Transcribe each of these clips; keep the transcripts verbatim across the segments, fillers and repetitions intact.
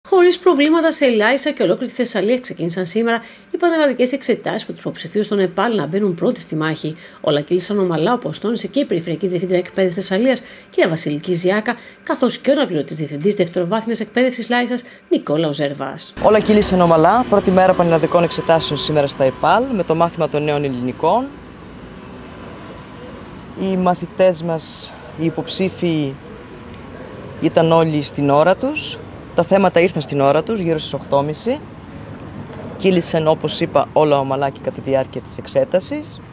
Χωρίς προβλήματα σε Λάρισα και ολόκληρη τη Θεσσαλία ξεκίνησαν σήμερα οι πανελλαδικές εξετάσεις με τους υποψηφίους στον ΕΠΑΛ να μπαίνουν πρώτοι στη μάχη. Όλα κύλησαν ομαλά, όπως τόνισε και η Περιφερειακή Διευθύντρια Εκπαίδευσης Θεσσαλίας, κ. Βασιλική Ζιάκα, καθώς και ο αναπληρωτής Διευθυντής Δευτεροβάθμιας Εκπαίδευσης Λάρισας, Νικόλαος Ζερβάς. Όλα κύλησαν ομαλά. Πρώτη μέρα πανελλαδικών εξετάσεων σήμερα στα ΕΠΑΛ με το μάθημα των νέων ελληνικών. Οι μαθητές μας, οι υποψήφοι, ήταν όλοι στην ώρα τους. Τα θέματα ήρθαν στην ώρα τους, γύρω στις οκτώ και μισή. Κύλησαν, όπως είπα, όλα ομαλά και κατά τη διάρκεια της εξέτασης.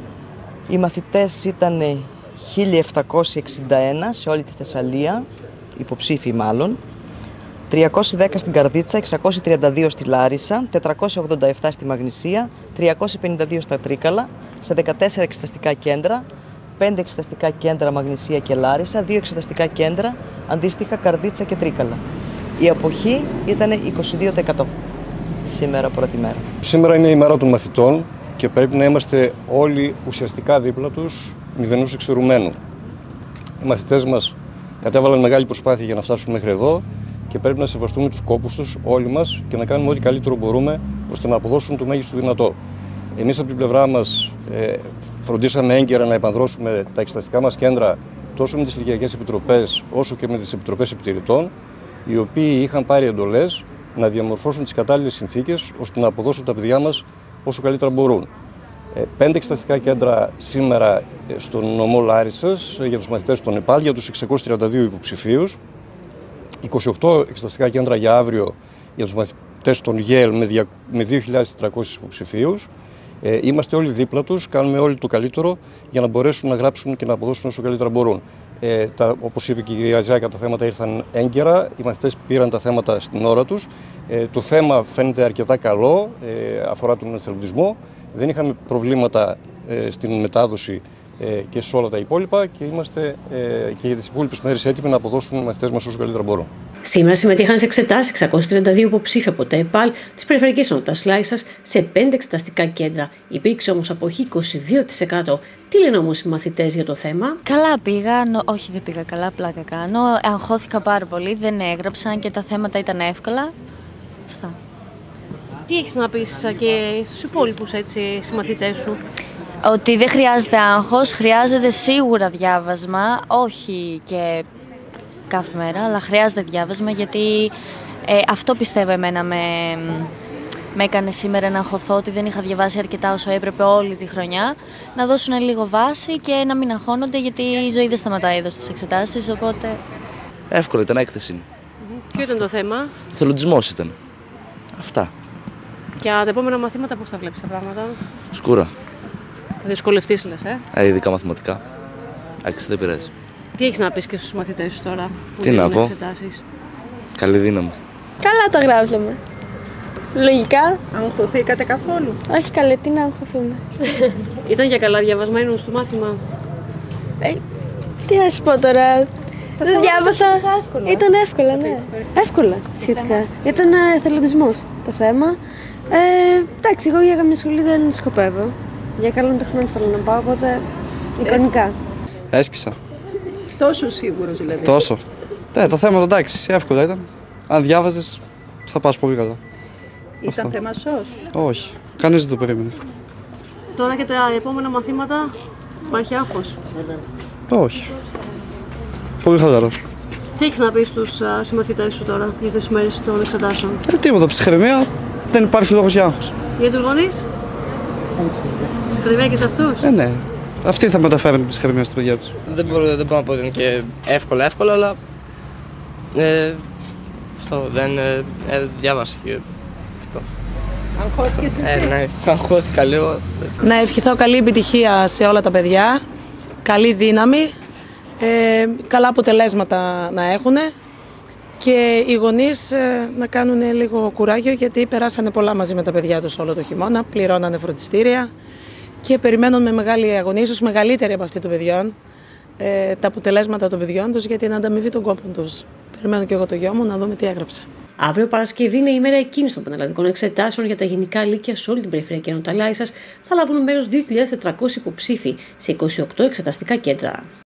Οι μαθητές ήταν χίλια επτακόσιοι εξήντα ένα σε όλη τη Θεσσαλία, υποψήφοι μάλλον. τριακόσιοι δέκα στην Καρδίτσα, εξακόσιοι τριάντα δύο στη Λάρισα, τετρακόσιοι ογδόντα επτά στη Μαγνησία, τριακόσιοι πενήντα δύο στα Τρίκαλα, σε δεκατέσσερα εξεταστικά κέντρα, πέντε εξεταστικά κέντρα Μαγνησία και Λάρισα, δύο εξεταστικά κέντρα, αντίστοιχα Καρδίτσα και Τρίκαλα. Η αποχή ήταν είκοσι δύο τοις εκατό σήμερα πρώτη μέρα. Σήμερα είναι η μέρα των μαθητών και πρέπει να είμαστε όλοι ουσιαστικά δίπλα τους, μηδενούς εξαιρουμένου. Οι μαθητές μας κατέβαλαν μεγάλη προσπάθεια για να φτάσουν μέχρι εδώ και πρέπει να σεβαστούμε τους κόπους τους όλοι μας και να κάνουμε ό,τι καλύτερο μπορούμε ώστε να αποδώσουν το μέγιστο δυνατό. Εμείς από την πλευρά μας ε, φροντίσαμε έγκαιρα να επανδρώσουμε τα εξεταστικά μας κέντρα τόσο με τις Λυκειακές Επιτροπές όσο και με τις Επιτροπές Επιτηρητών, οι οποίοι είχαν πάρει εντολές να διαμορφώσουν τις κατάλληλες συνθήκες ώστε να αποδώσουν τα παιδιά μας όσο καλύτερα μπορούν. Πέντε εξεταστικά κέντρα σήμερα στον νομό Λάρισσας για τους μαθητές των ΕΠΑΛ, για τους εξακόσιους τριάντα δύο υποψηφίους, είκοσι οκτώ εξεταστικά κέντρα για αύριο για τους μαθητές των ΓΕΛ με δύο χιλιάδες τετρακόσιους υποψηφίους. Είμαστε όλοι δίπλα τους, κάνουμε όλοι το καλύτερο για να μπορέσουν να γράψουν και να αποδώσουν όσο καλύτερα μπορούν. Ε, τα, όπως είπε και η κυρία Ζιάκα, τα θέματα ήρθαν έγκαιρα, οι μαθητές πήραν τα θέματα στην ώρα τους. Ε, το θέμα φαίνεται αρκετά καλό, ε, αφορά τον εθελοντισμό. Δεν είχαμε προβλήματα ε, στην μετάδοση ε, και σε όλα τα υπόλοιπα και είμαστε ε, και για τις υπόλοιπες μέρες έτοιμοι να αποδώσουν οι μαθητές μας όσο καλύτερα μπορούν. Σήμερα συμμετείχαν σε εξετάσεις εξακόσιοι τριάντα δύο υποψήφοι από τα ΕΠΑΛ της Περιφερειακής Ενότητας Λάρισας σε πέντε εξεταστικά κέντρα. Υπήρξε όμως αποχή είκοσι δύο τοις εκατό. Τι λένε όμως οι μαθητές για το θέμα? Καλά πήγα, νο... όχι δεν πήγα καλά, πλάκα κάνω. Αγχώθηκα πάρα πολύ, δεν έγραψαν και τα θέματα ήταν εύκολα. Αυτά. Τι έχεις να πεις και στους υπόλοιπους έτσι, συμμαθητές σου? Ότι δεν χρειάζεται άγχος, χρειάζεται σίγουρα διάβασμα, όχι και κάθε μέρα, αλλά χρειάζεται διάβασμα γιατί ε, αυτό πιστεύω εμένα με, με έκανε σήμερα να αγχωθώ, ότι δεν είχα διαβάσει αρκετά όσο έπρεπε όλη τη χρονιά. Να δώσουν λίγο βάση και να μην αγχώνονται γιατί η ζωή δεν σταματάει εδώ στις εξετάσεις, οπότε... Εύκολο ήταν, έκθεση. Mm-hmm. Ποιο ήταν το θέμα? Εθελοντισμός ήταν. Αυτά. Και τα επόμενα μαθήματα πώς τα βλέπεις τα πράγματα? Σκούρα. Θα δυσκολευτείς λες, ε? Ε, ειδικά μαθηματικά. Εντάξει, δεν πειράζει. Τι έχεις να πεις και στους μαθητές σου τώρα που Τι να πω. εξετάσεις? Καλή δύναμη. Καλά τα γράψαμε. Λογικά. Αγχωθήκατε καθόλου? Όχι καλέ, τι να αγχωθούμε. Ήταν για καλά διαβασμένο στο μάθημα? Ε, τι να σου πω τώρα. Τα δεν διάβασα. Εύκολα. Ήταν εύκολα, ναι. Εύκολα σχετικά. Ήταν εθελοντισμός το θέμα. Ε, εντάξει, εγώ για καμία σχολή δεν σκοπεύω. Για καλών τεχνών θέλω να πάω, οπότε εικονικά. Έσκησα. Τόσο σίγουρος δηλαδή? Τόσο. Ναι, τα θέματα εντάξει, εύκολα ήταν. Αν διάβαζες, θα πας πολύ καλά. Ήταν Αυτό. θέμα σως? Όχι, κανείς δεν το περίμενε. Τώρα και τα επόμενα μαθήματα υπάρχει άγχος? Όχι. Πολύ χαλαρός. Τι έχεις να πεις στους uh, συμμαθητές σου τώρα για τις μέρες των εξετάσεων? Ε, τίποτα, ψυχραιμία, δεν υπάρχει λόγος για άγχος. Για τους γονείς? Ψυχραιμία και σε αυτούς? Ε, ναι. Αυτοί θα μεταφέρουν την ψυχραιμία στα παιδιά τους. Δεν μπορώ, δεν μπορώ να πω ότι είναι και εύκολα, εύκολα, αλλά ε, αυτό δεν ε, ε, διάβασα και αυτό. Αγχώθηκες εσύ? Ε, ναι, αγχώθηκα λίγο. Να ευχηθώ καλή επιτυχία σε όλα τα παιδιά, καλή δύναμη, ε, καλά αποτελέσματα να έχουν και οι γονείς ε, να κάνουν λίγο κουράγιο γιατί περάσανε πολλά μαζί με τα παιδιά τους όλο το χειμώνα, πληρώνανε φροντιστήρια και περιμένουν με μεγάλη αγωνία, ίσως μεγαλύτερη από αυτή των παιδιών, ε, τα αποτελέσματα των παιδιών τους για την ανταμοιβή των κόπων τους. Περιμένω και εγώ το γιο μου να δούμε τι έγραψε. Αύριο Παρασκευή είναι η ημέρα εκείνης των πανελλαδικών εξετάσεων για τα γενικά λύκεια σε όλη την Περιφερειακή Ενότητα Λάρισας. Θα λάβουν μέρος δύο χιλιάδες τετρακόσιοι υποψήφοι σε είκοσι οκτώ εξεταστικά κέντρα.